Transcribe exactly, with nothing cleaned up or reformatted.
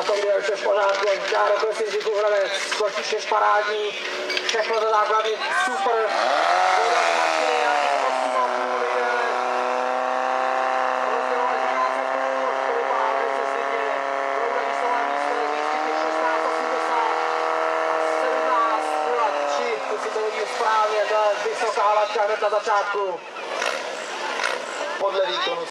to kde je vše v pořádku, Žáro Krasivský Kuhravec, skočí šest parádní, všechno za základy, super. Správně, to je vysoká laťka hned na začátku. Podle výkonu